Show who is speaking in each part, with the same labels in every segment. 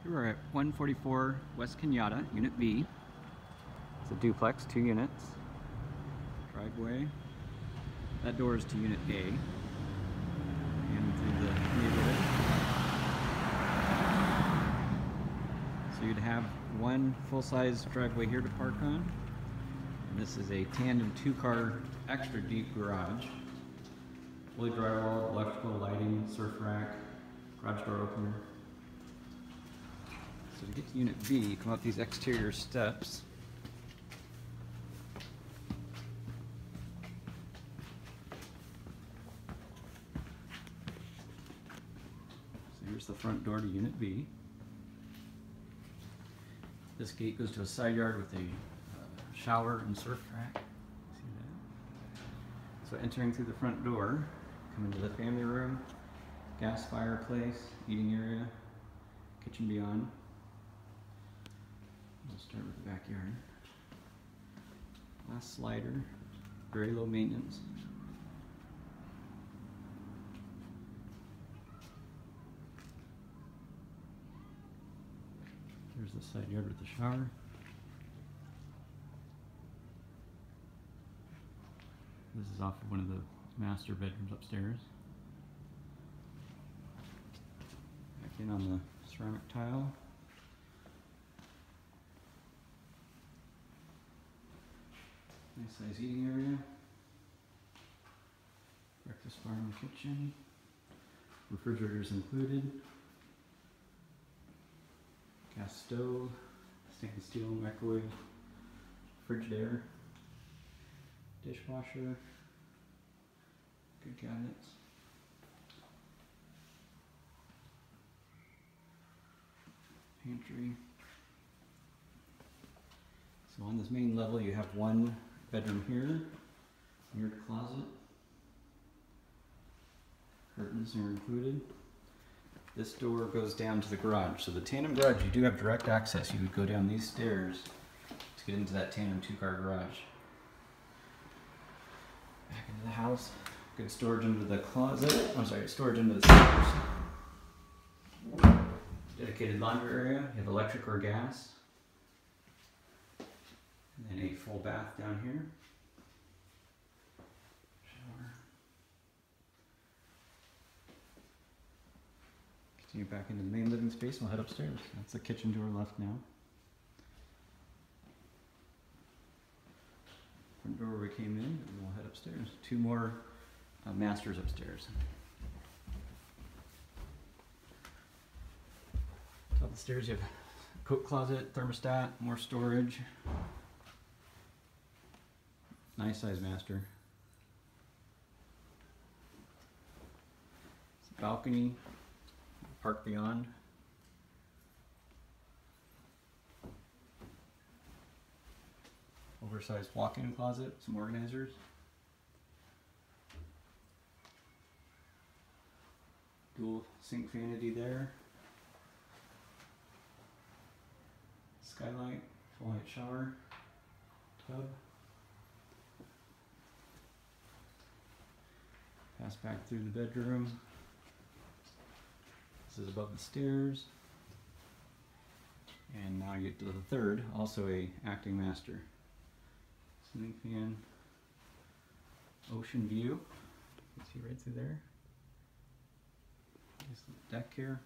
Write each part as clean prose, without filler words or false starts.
Speaker 1: Here we're at 144 West Kenyatta, Unit B. It's a duplex, 2 units. Driveway. That door is to Unit A. And through the neighborhood. So you'd have one full-size driveway here to park on. And this is a tandem 2-car extra deep garage. Fully drywalled, electrical, lighting, surf rack, garage door opener. So to get to Unit B, you come up these exterior steps. So here's the front door to Unit B. This gate goes to a side yard with a shower and surf rack. See that? So entering through the front door, come into the family room, gas fireplace, eating area, kitchen beyond. We'll start with the backyard. Last slider, very low maintenance. There's the side yard with the shower. This is off of one of the master bedrooms upstairs. Back in on the ceramic tile. Nice size eating area. Breakfast bar in the kitchen. Refrigerators included. Gas stove, stainless steel microwave, Frigidaire, dishwasher, good cabinets. Pantry. So on this main level you have one bedroom here, mirrored closet. Curtains are included. This door goes down to the garage. So the tandem garage, you do have direct access. You would go down these stairs to get into that tandem 2-car garage. Back into the house. Good storage under the closet. I'm sorry, storage under the stairs. Dedicated laundry area. You have electric or gas. And then a full bath down here. Shower. Continue back into the main living space and we'll head upstairs. That's the kitchen door left now. Front door where we came in, and we'll head upstairs. 2 more masters upstairs. Top of the stairs you have coat closet, thermostat, more storage. Nice size master. Balcony, park beyond. Oversized walk-in closet, some organizers. Dual sink vanity there. Skylight, full height shower, tub. Pass back through the bedroom. This is above the stairs. And now you get to the third, also a acting master. Ceiling fan, ocean view. You can see right through there. Nice deck here.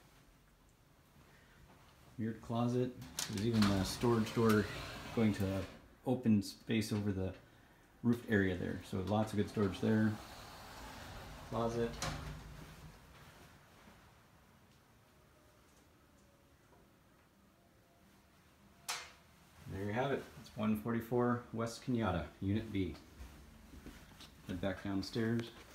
Speaker 1: Mirrored closet. There's even a storage door going to open space over the roofed area there. So lots of good storage there. Closet. There you have it. It's 144 West Kenyatta, Unit B. Head back downstairs.